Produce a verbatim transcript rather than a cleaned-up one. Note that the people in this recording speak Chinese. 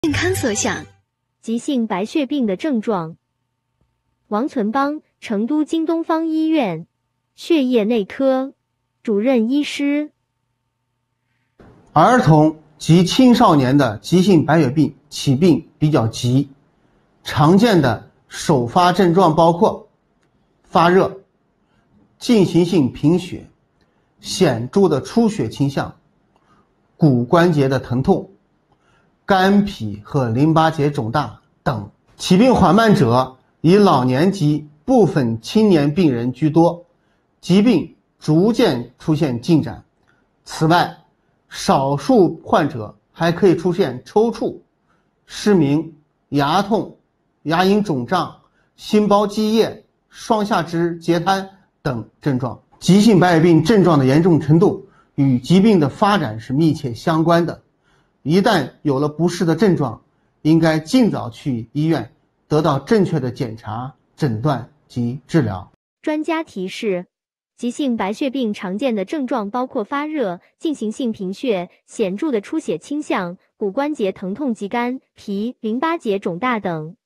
健康所想， 急性白血病的症状。王存邦，成都京东方医院血液内科主任医师。 儿童及青少年的急性白血病起病比较急，常见的首发症状包括发热、进行性贫血、显著的出血倾向、骨关节的疼痛、肝脾和淋巴结肿大等。起病缓慢者以老年及部分青年病人居多，疾病逐渐出现进展。此外，少数患者还可以出现抽搐、失明、牙痛、牙龈肿胀、心包积液、双下肢截瘫等症状。急性白血病症状的严重程度与疾病的发展是密切相关的，一旦有了不适的症状，应该尽早去医院得到正确的检查、诊断及治疗。 专家提示，急性白血病常见的症状包括发热、进行性贫血、显著的出血倾向、骨关节疼痛及肝、脾、淋巴结肿大等。